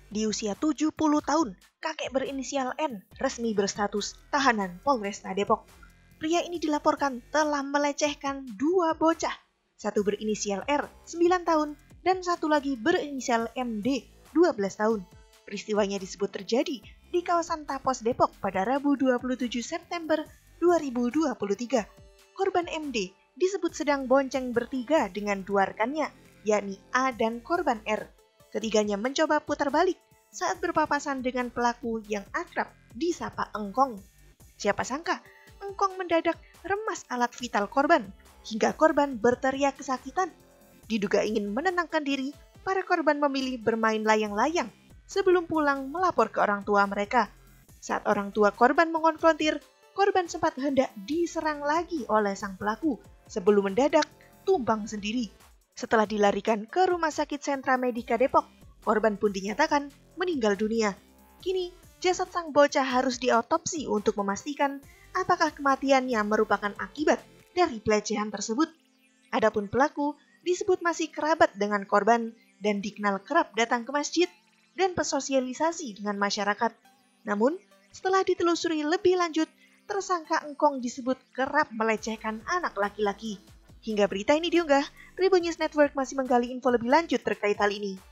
Di usia 70 tahun, kakek berinisial N resmi berstatus tahanan Polresta Depok. Pria ini dilaporkan telah melecehkan dua bocah. Satu berinisial R, 9 tahun, dan satu lagi berinisial MD, 12 tahun. Peristiwanya disebut terjadi di kawasan Tapos Depok pada Rabu 27 September 2023. Korban MD disebut sedang bonceng bertiga dengan dua rekannya, yakni A dan korban R. Ketiganya mencoba putar balik saat berpapasan dengan pelaku yang akrab disapa Engkong. Siapa sangka, Engkong mendadak remas alat vital korban, hingga korban berteriak kesakitan. Diduga ingin menenangkan diri, para korban memilih bermain layang-layang sebelum pulang melapor ke orang tua mereka. Saat orang tua korban mengonfrontir, korban sempat hendak diserang lagi oleh sang pelaku sebelum mendadak tumbang sendiri. Setelah dilarikan ke Rumah Sakit Sentra Medika Depok, korban pun dinyatakan meninggal dunia. Kini, jasad sang bocah harus diotopsi untuk memastikan apakah kematiannya merupakan akibat dari pelecehan tersebut. Adapun pelaku disebut masih kerabat dengan korban dan dikenal kerap datang ke masjid dan bersosialisasi dengan masyarakat. Namun, setelah ditelusuri lebih lanjut, tersangka Engkong disebut kerap melecehkan anak laki-laki. Hingga berita ini diunggah, Tribun News Network masih menggali info lebih lanjut terkait hal ini.